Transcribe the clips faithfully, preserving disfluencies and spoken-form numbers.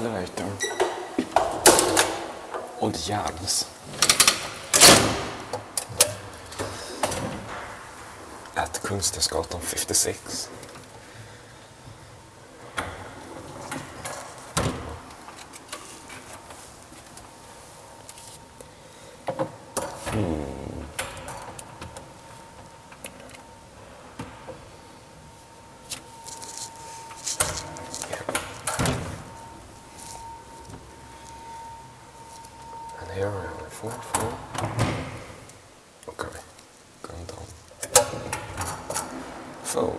elevator. Och jävlas. At Kungsträdgatan femtiosex. Hmm. And here we have a fourth floor. Okay, going down. Phone.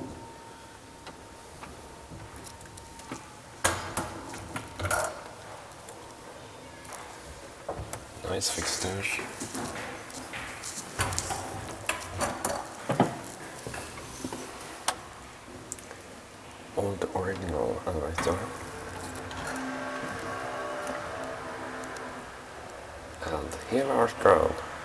Nice fixtures. Old original elevator. And here are scroll.